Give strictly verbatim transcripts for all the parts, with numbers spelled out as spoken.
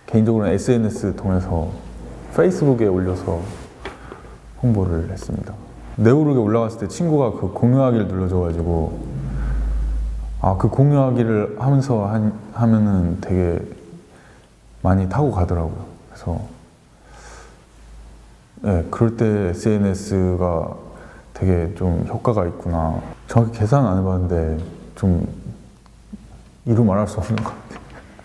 개인적으로는 에스엔에스 통해서 페이스북에 올려서 홍보를 했습니다. 네오룩에 올라갔을 때 친구가 그 공유하기를 눌러줘가지고 아, 그 공유하기를 하면서 한, 하면은 되게 많이 타고 가더라고요. 그래서 네, 그럴 때 에스엔에스가 되게 좀 효과가 있구나. 정확히 계산 안 해봤는데 좀 이루 말할 수 없는 것 같아요.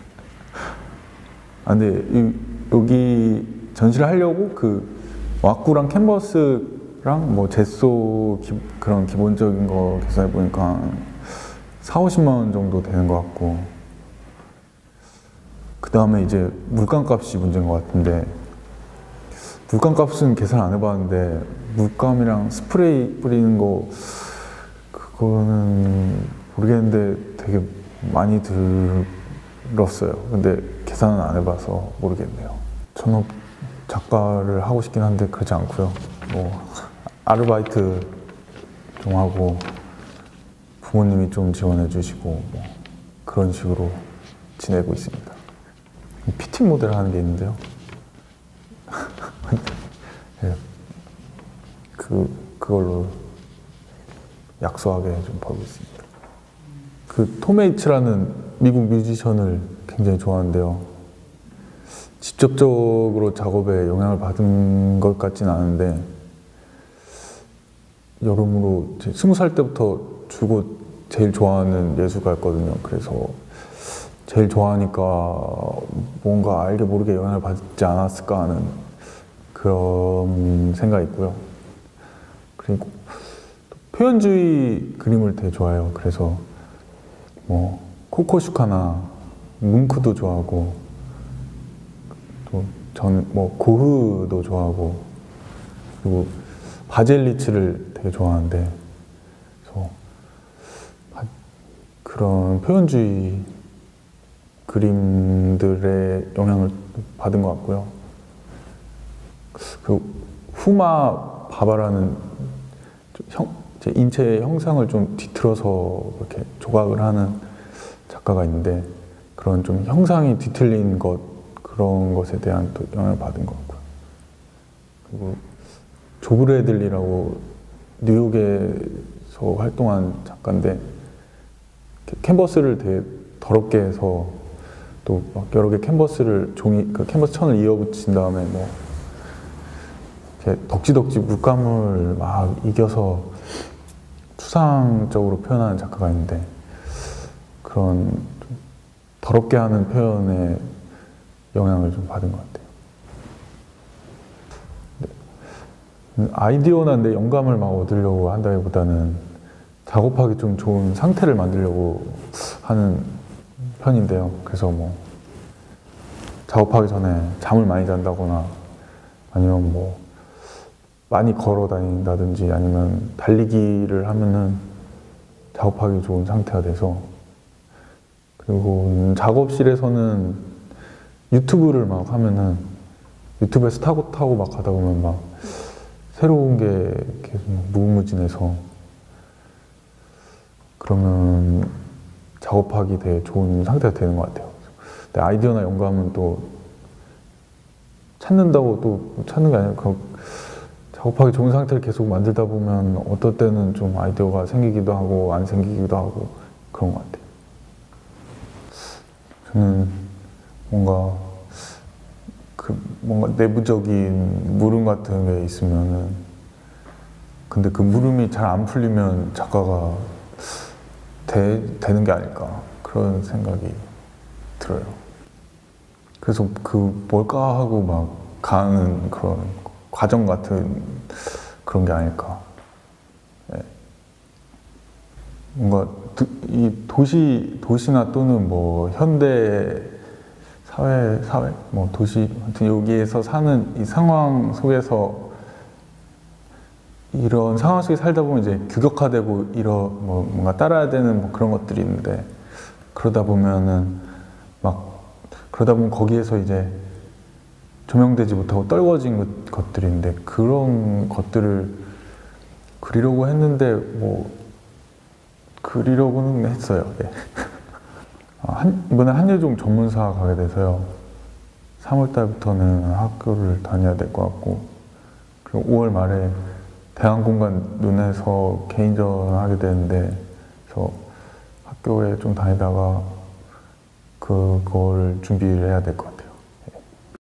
아, 근데 이, 여기 전시를 하려고 그 왁구랑 캔버스랑 뭐 제소 기, 그런 기본적인 거 계산해 보니까 사오십만 원 정도 되는 것 같고, 그 다음에 이제 물감값이 문제인 것 같은데, 물감값은 계산 안 해봤는데 물감이랑 스프레이 뿌리는 거 그거는 모르겠는데 되게 많이 들었어요. 근데 계산은 안 해봐서 모르겠네요. 전업 작가를 하고 싶긴 한데 그렇지 않고요. 뭐 아르바이트 좀 하고 부모님이 좀 지원해 주시고 뭐 그런 식으로 지내고 있습니다. 피팅 모델 하는 게 있는데요. 네. 그, 그걸로 약소하게 좀 벌고 있습니다. 그 톰 H라는 미국 뮤지션을 굉장히 좋아하는데요. 직접적으로 작업에 영향을 받은 것 같지는 않은데, 여러모로 스무 살 때부터 주고 제일 좋아하는 예술가였거든요. 그래서 제일 좋아하니까 뭔가 알게 모르게 영향을 받지 않았을까 하는 그런 생각이 있고요. 그리고 표현주의 그림을 되게 좋아해요. 그래서 뭐 코코슈카나 뭉크도 좋아하고, 또 전 뭐 고흐도 좋아하고, 그리고 바젤리츠를 되게 좋아하는데, 그래서 그런 표현주의 그림들의 영향을 받은 것 같고요. 그 후마 바바라는 형, 제 인체의 형상을 좀 뒤틀어서 이렇게 조각을 하는 작가가 있는데, 그런 좀 형상이 뒤틀린 것, 그런 것에 대한 또 영향을 받은 것 같고요. 그리고 조 브래들리라고 뉴욕에서 활동한 작가인데, 캔버스를 되게 더럽게 해서 또 막 여러 개 캔버스를 종이 그 캔버스 천을 이어붙인 다음에 뭐 이렇게 덕지덕지 물감을 막 이겨서 추상적으로 표현하는 작가가 있는데, 그런 좀 더럽게 하는 표현에 영향을 좀 받은 것 같아요. 아이디어나 내 영감을 막 얻으려고 한다기보다는 작업하기 좀 좋은 상태를 만들려고 하는 편인데요. 그래서 뭐 작업하기 전에 잠을 많이 잔다거나, 아니면 뭐 많이 걸어 다닌다든지, 아니면 달리기를 하면은 작업하기 좋은 상태가 돼서. 그리고 작업실에서는 유튜브를 막 하면은 유튜브에서 타고 타고 막 가다 보면 막 새로운 게 계속 무궁무진해서, 그러면 작업하기 되게 좋은 상태가 되는 것 같아요. 근데 아이디어나 영감은 또 찾는다고 또 찾는 게 아니라 작업하기 좋은 상태를 계속 만들다 보면 어떨 때는 좀 아이디어가 생기기도 하고 안 생기기도 하고 그런 것 같아요. 저는 뭔가 그 뭔가 내부적인 물음 같은 게 있으면은, 근데 그 물음이 잘 안 풀리면 작가가 되, 되는 게 아닐까, 그런 생각이 들어요. 그래서 그 뭘까 하고 막 가는 그런 과정 같은 그런 게 아닐까. 네. 뭔가 이 도시, 도시나 또는 뭐 현대 사회, 사회, 뭐 도시, 아무튼 여기에서 사는 이 상황 속에서, 이런 상황 속에 살다 보면 이제 규격화되고 이런 뭐 뭔가 따라야 되는 뭐 그런 것들이 있는데, 그러다 보면은 막 그러다 보면 거기에서 이제 조명되지 못하고 떨궈진 것들인데, 그런 것들을 그리려고 했는데 뭐 그리려고는 했어요. 예. 한, 이번에 한예종 전문사 가게 돼서요. 삼월 달부터는 학교를 다녀야 될 것 같고, 그리고 오월 말에 대학공간 눈에서 개인전 하게 되는데, 그래서 학교에 좀 다니다가 그걸 준비를 해야 될 것 같아요.